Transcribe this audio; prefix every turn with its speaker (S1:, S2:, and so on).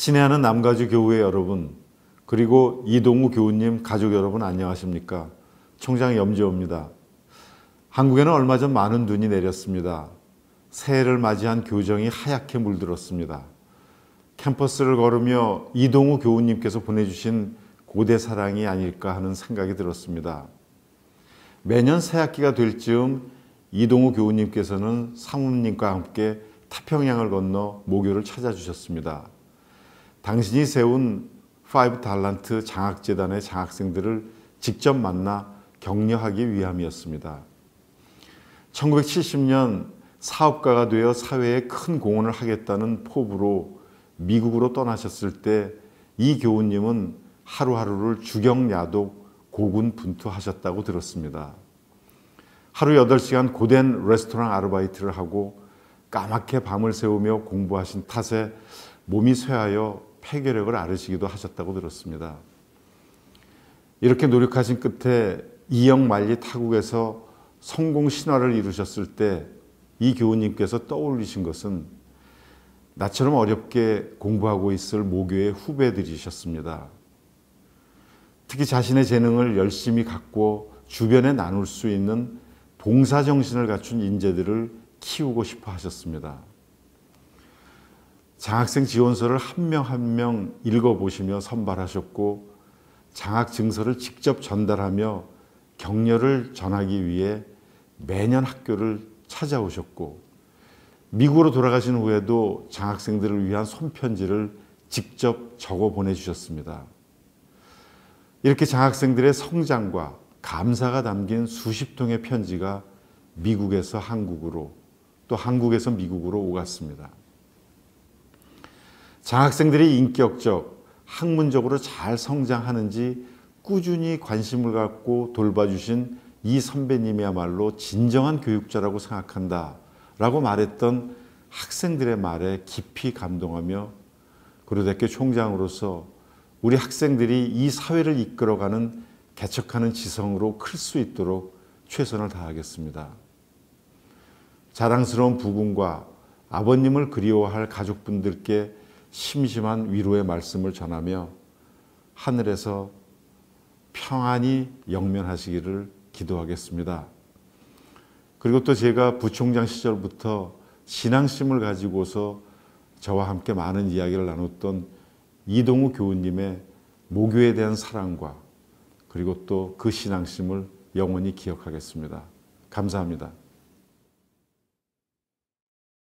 S1: 친애하는 남가주 교우의 여러분, 그리고 이동우 교우님 가족 여러분 안녕하십니까? 총장 염지호입니다. 한국에는 얼마 전 많은 눈이 내렸습니다. 새해를 맞이한 교정이 하얗게 물들었습니다. 캠퍼스를 걸으며 이동우 교우님께서 보내주신 고대 사랑이 아닐까 하는 생각이 들었습니다. 매년 새학기가 될 즈음 이동우 교우님께서는 사모님과 함께 태평양을 건너 모교를 찾아주셨습니다. 당신이 세운 5달란트 장학재단의 장학생들을 직접 만나 격려하기 위함이었습니다. 1970년 사업가가 되어 사회에 큰 공헌을 하겠다는 포부로 미국으로 떠나셨을 때 이 교우님은 하루하루를 주경야독 고군분투하셨다고 들었습니다. 하루 8시간 고된 레스토랑 아르바이트를 하고 까맣게 밤을 새우며 공부하신 탓에 몸이 쇠하여 폐결핵을 앓으시기도 하셨다고 들었습니다. 이렇게 노력하신 끝에 이영만리 타국에서 성공 신화를 이루셨을 때 이 교우님께서 떠올리신 것은 나처럼 어렵게 공부하고 있을 모교의 후배들이셨습니다. 특히 자신의 재능을 열심히 갖고 주변에 나눌 수 있는 봉사정신을 갖춘 인재들을 키우고 싶어 하셨습니다. 장학생 지원서를 한 명 한 명 읽어보시며 선발하셨고 장학증서를 직접 전달하며 격려를 전하기 위해 매년 학교를 찾아오셨고 미국으로 돌아가신 후에도 장학생들을 위한 손편지를 직접 적어 보내주셨습니다. 이렇게 장학생들의 성장과 감사가 담긴 수십 통의 편지가 미국에서 한국으로 또 한국에서 미국으로 오갔습니다. 장학생들이 인격적, 학문적으로 잘 성장하는지 꾸준히 관심을 갖고 돌봐주신 이 선배님이야말로 진정한 교육자라고 생각한다 라고 말했던 학생들의 말에 깊이 감동하며 고려대학교 총장으로서 우리 학생들이 이 사회를 이끌어가는 개척하는 지성으로 클 수 있도록 최선을 다하겠습니다. 자랑스러운 부군과 아버님을 그리워할 가족분들께 심심한 위로의 말씀을 전하며 하늘에서 평안히 영면하시기를 기도하겠습니다. 그리고 또 제가 부총장 시절부터 신앙심을 가지고서 저와 함께 많은 이야기를 나눴던 이동우 교우님의 모교에 대한 사랑과 그리고 또 그 신앙심을 영원히 기억하겠습니다. 감사합니다.